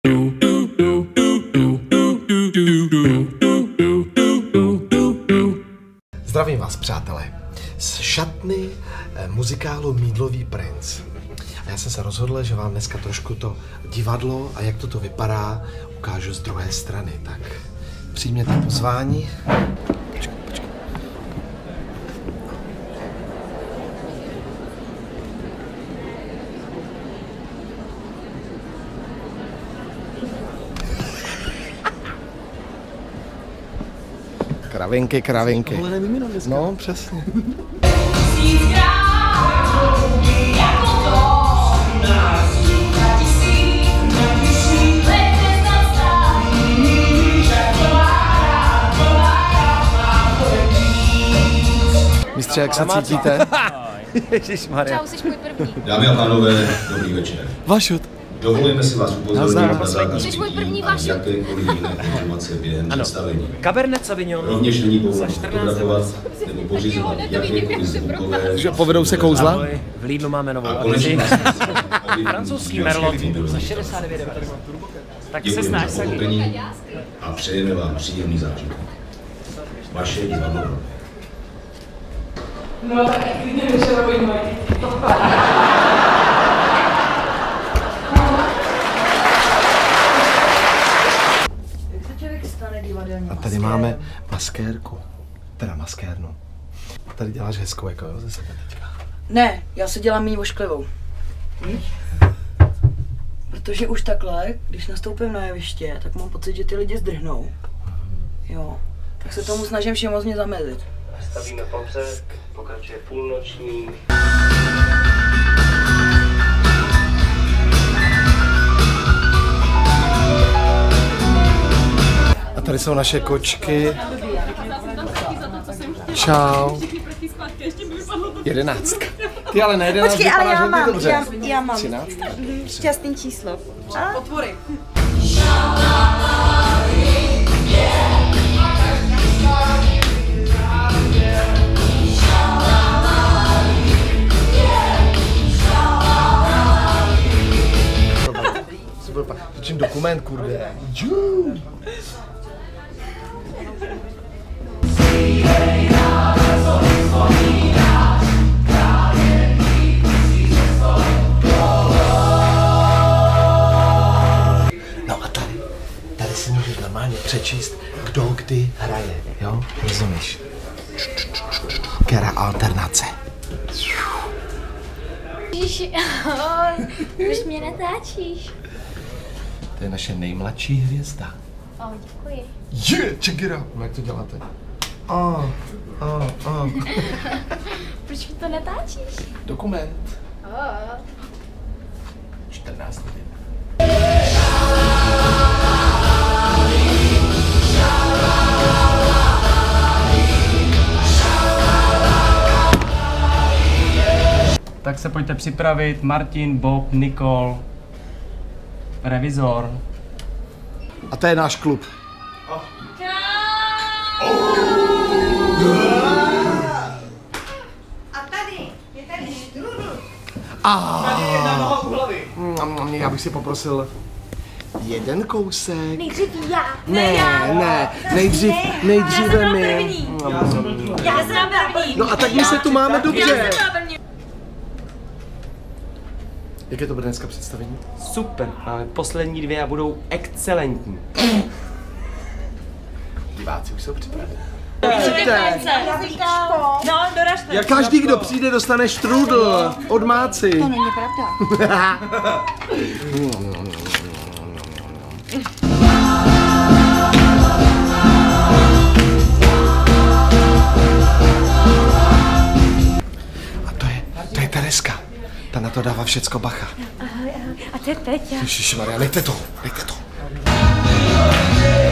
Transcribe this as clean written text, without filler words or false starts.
Zdravím vás, přátelé, z šatny muzikálu Mýdlový princ. A já jsem se rozhodl, že vám dneska trošku to divadlo a jak to vypadá ukážu z druhé strany. Tak přijměte pozvání. Počkej. Kravinky. No, přesně. Mistře, jak se cítíte? Ježišmarja. Čau, jsi můj první. Dámy a pánové, dobrý večer. Vašut. Dovolujeme si vás upozornit na zákaz jakékoliv jiné informace během představení. Cabernet Sauvignon. Rovněž není povoleno fotografovat nebo pořizovat jakékoliv zvukové... Že povedou se kouzla? V Lidlu máme novou A konečně francouzský merlot za 69,90. Tak se snaž se. A přejeme vám příjemný zážitek. Vaše divadlo. No tak klidně vyšerový mají. A tady máme maskérku. Teda maskérnu. Tady děláš hezkou jako jo, ze sebe teďka. Ne, já se dělám méně ošklivou. Protože už takhle, když nastoupím na jeviště, tak mám pocit, že ty lidi zdrhnou. Jo. Tak se tomu snažím všemozně zamezit. Stavíme popřek, pokračuje půlnoční. A tady jsou naše kočky. Čau. 11. Ty ale ne 11. Počkej, ale já mám, dobře. já mám. 13. Šťastný číslo. Potvory. Točím dokument, kurde. No a tady si můžeš normálně přečíst, kdo kdy hraje, jo? Rozumíš? Která alternace. Ježiši, ahoj, už mě natáčíš. To je naše nejmladší hvězda. Děkuji. Check it out. Jak to děláte? Proč mi to natáčíš? Dokument. 14 hodin. Tak se pojďte připravit. Martin, Bob, Nikol, revizor. A to je náš klub. A tady, je tady strudl. Já bych si poprosil jeden kousek. Nejdřív já. Ne, nejdříve my. Já jsem první. No a tak my se tu máme dobře. Jaké to bude dneska představení? Super, ale poslední dvě a budou excelentní. Diváci už jsou připraveni. No, doražte. Každý, kdo přijde, dostane štrůdl od Máci. To není pravda. A to je Tereska. Ta na to dává všecko bacha. Ahoj. A to je Peťa. Ježišmarja, nechte to.